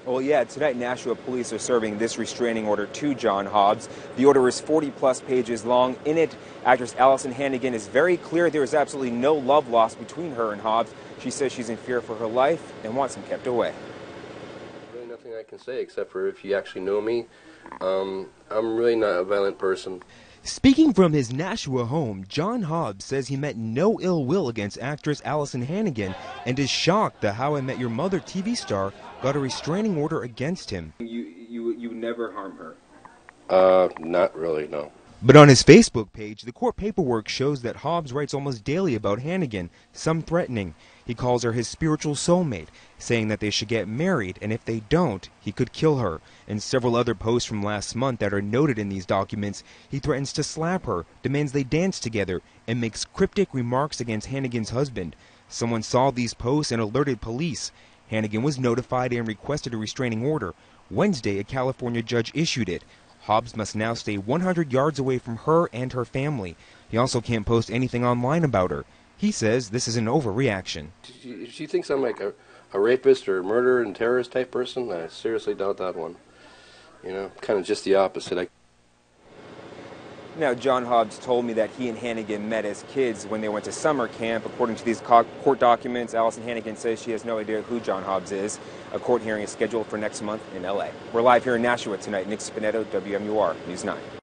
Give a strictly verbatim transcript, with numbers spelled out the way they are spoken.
Well, yeah, tonight Nashua police are serving this restraining order to John Hobbs. The order is forty plus pages long. In it, actress Allison Hannigan is very clear there is absolutely no love lost between her and Hobbs. She says she's in fear for her life and wants him kept away. Really nothing I can say except for if you actually know me, um, I'm really not a violent person. Speaking from his Nashua home, John Hobbs says he meant no ill will against actress Allison Hannigan and is shocked that How I Met Your Mother T V star got a restraining order against him. You, you, you never harm her? Uh, not really, no. But on his Facebook page, the court paperwork shows that Hobbs writes almost daily about Hannigan, some threatening. He calls her his spiritual soulmate, saying that they should get married, and if they don't, he could kill her. And several other posts from last month that are noted in these documents, he threatens to slap her, demands they dance together, and makes cryptic remarks against Hannigan's husband. Someone saw these posts and alerted police. Hannigan was notified and requested a restraining order. Wednesday, a California judge issued it. Hobbs must now stay one hundred yards away from her and her family. He also can't post anything online about her. He says this is an overreaction. She, she thinks I'm like a, a rapist or a murderer and terrorist type person. I seriously doubt that one. You know, kind of just the opposite. I Now, John Hobbs told me that he and Hannigan met as kids when they went to summer camp. According to these court documents, Allison Hannigan says she has no idea who John Hobbs is. A court hearing is scheduled for next month in L A. We're live here in Nashua tonight. Nick Spinetto, W M U R News nine.